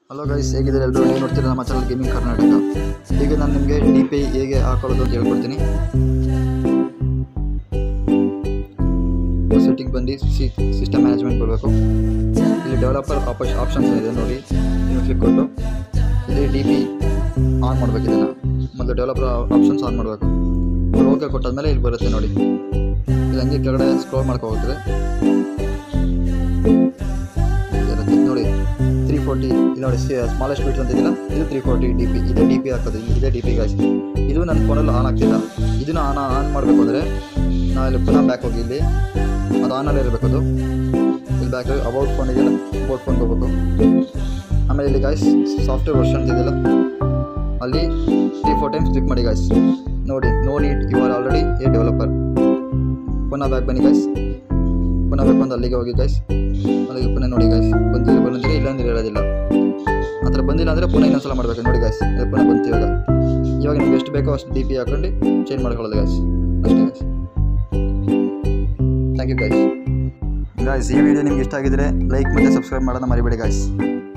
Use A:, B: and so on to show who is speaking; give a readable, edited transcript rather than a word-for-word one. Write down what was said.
A: Hello guys, ಹೇಗಿದ್ದಾರೆ ಎಲ್ಲರೂ? ನೀವು ನೋಡ್ತೀರಾ ನಮ್ಮ ಚಾನಲ್ ಗೇಮಿಂಗ್ ಕರ್ನಾಟಕ. ಈಗ ನಾನು ನಿಮಗೆ DPI ಹೇಗೆ ಹಾಕೊಳ್ಳೋದು ಅಂತ ಹೇಳ್ಕೊಡ್ತೀನಿ. ಸೆಟ್ಟಿಂಗ್ ಬಂದು ಸಿಸ್ಟಮ್ ಮ್ಯಾನೇಜ್ಮೆಂಟ್ ಬರಬೇಕು. ಇಲ್ಲಿ ಡೆವಲಪರ್ ಆಪ್ಷನ್ಸ್ ಇದೆ ನೋಡಿ, ನೀವು ಕ್ಲಿಕ್ ಕೊಟ್ಟು ಇಲ್ಲಿ DPI ಆನ್ ಮಾಡಬೇಕು. ಇದನ್ನು ಮೊದಲು ಡೆವಲಪರ್ ಆಪ್ಷನ್ಸ್ ಆನ್ ಮಾಡಬೇಕು. ಓಕೆ ಕೊಟ್ಟಾದ್ಮೇಲೆ ಇಲ್ಲಿ ಬರುತ್ತೆ ನೋಡಿ. ಇಲ್ಲಿ ಹಂಗೆ ಕೆಳಗಡೆ ಸ್ಕ್ರೋಲ್ ಮಾಡ್ಕೊ ಹೋಗ್ತದೆ ನೋಡಿ. 340 ಇಲ್ಲಿ ನೋಡಿ, ಸ್ಮಾಲೆಸ್ಟ್ ಫೀಟ್ಸ್ ಅಂತ ಇದೆಯಲ್ಲ, ಇದು 340 DPI. ಇದೇ DPI ಹಾಕೋದು, ಇದೇ DPI ಗಾಯ್ಸ್. ಇದು ನನ್ನ ಫೋನಲ್ಲಿ ಆನ್ ಆಗ್ತಿಲ್ಲ. ಇದನ್ನು ಆನ್ ಮಾಡಬೇಕು ಅಂದರೆ ನಾವು ಇಲ್ಲಿ ಪುನಃ ಬ್ಯಾಕ್ ಹೋಗಿ ಇಲ್ಲಿ ಅದು ಆನಲ್ಲೇ ಇರಬೇಕು. ಅದು ಇಲ್ಲಿ ಬ್ಯಾಕ್ ಹೋಗಿ ಅಬೌಟ್ ಫೋನ್ ಇದೆಯಲ್ಲ, ಅಬೌಟ್ ಫೋನ್ಗೆ ಹೋಗ್ಬೇಕು. ಆಮೇಲೆ ಇಲ್ಲಿ ಗಾಯ್ಸ್ ಸಾಫ್ಟ್ವೇರ್ ವರ್ಷನ್ ಇದೆಯಲ್ಲ, ಅಲ್ಲಿ 3-4 ಟೈಮ್ಸ್ ಕ್ಲಿಕ್ ಮಾಡಿ ಗಾಯ್ಸ್. ನೋಡಿ, no need, you are already a developer. ಪುನಃ ಬ್ಯಾಕ್ ಬನ್ನಿ ಗಾಯ್ಸ್. ಪುನಃ ಬ್ಯಾಕ್ ಬಂದು ಅಲ್ಲಿಗೆ ಹೋಗಿ ಗಾಯ್ಸ್. ಅಲ್ಲಿಗೆ ಪುನಃ ನೋಡಿ ಗಾಯ್ಸ್, ಬಂದಿದ್ರೆ ಇಲ್ಲಾಂದ್ರೆ ಇರೋದಿಲ್ಲ. ಆ ಥರ ಬಂದಿಲ್ಲ ಅಂದರೆ ಪುನಃ ಇನ್ನೊಂದ್ಸಲ ಮಾಡಬೇಕು ನೋಡಿ ಗಾಯ್ಸ್. ಪುನಃ ಬಂತು. ಇವಾಗ ನಿಮ್ಗೆ ಎಷ್ಟು ಬೇಕೋ ಅಷ್ಟು DPI ಹಾಕೊಂಡು ಚೇಂಜ್ ಮಾಡ್ಕೊಳ್ಳೋದು ಗಾಯ್ಸ್. ಅಷ್ಟೇ ಗಾಯ್ಸ್. Thank you guys. ಈ ವಿಡಿಯೋ ನಿಮ್ಗೆ ಇಷ್ಟ ಆಗಿದ್ರೆ ಲೈಕ್ ಮತ್ತು ಸಬ್ಸ್ಕ್ರೈಬ್ ಮಾಡೋಣ ಮರಿಬೇಡಿ ಗಾಯ್ಸ್.